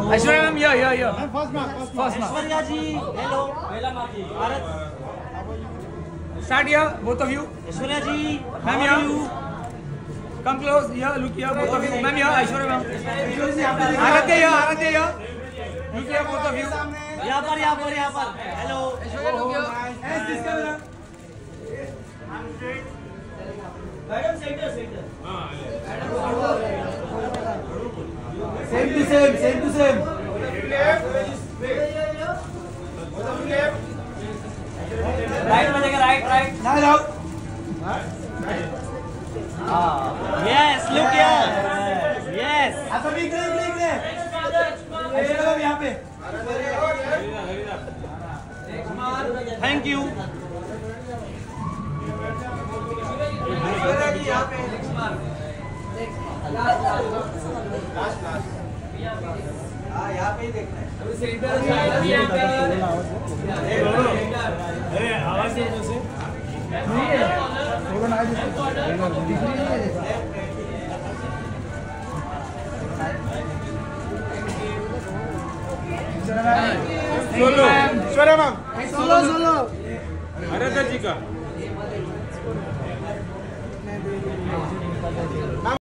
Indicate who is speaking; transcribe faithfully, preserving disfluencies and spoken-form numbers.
Speaker 1: Aishwarya ma'am yeah yeah yeah
Speaker 2: first ma'am
Speaker 1: first
Speaker 3: Aishwarya ji hello Bharat
Speaker 1: start yeah both of you
Speaker 3: Aishwarya ji
Speaker 1: ma'am yeah come close yeah look yeah both of you ma'am yeah Aishwarya ma'am आराध्य या आराध्य या look yeah both of you
Speaker 3: यहाँ पर यहाँ पर यहाँ पर hello
Speaker 1: Aishwarya look yeah this camera
Speaker 3: madam centre centre
Speaker 2: same to same same to same
Speaker 3: right बजेगा right right
Speaker 2: night out
Speaker 3: yes look here yes
Speaker 2: आप अभी इकडे इकडे इकडे ऐश्वर्या मैम यहाँ पे
Speaker 3: थैंक यू
Speaker 1: ऐश्वर्या जी यहाँ पे हाँ यहाँ पे ही देखना है
Speaker 2: अरे आवाज दे दो से नहीं है थोड़ा ना
Speaker 1: solo
Speaker 2: Aishwarya ma'am solo solo
Speaker 1: Aaradhya ji का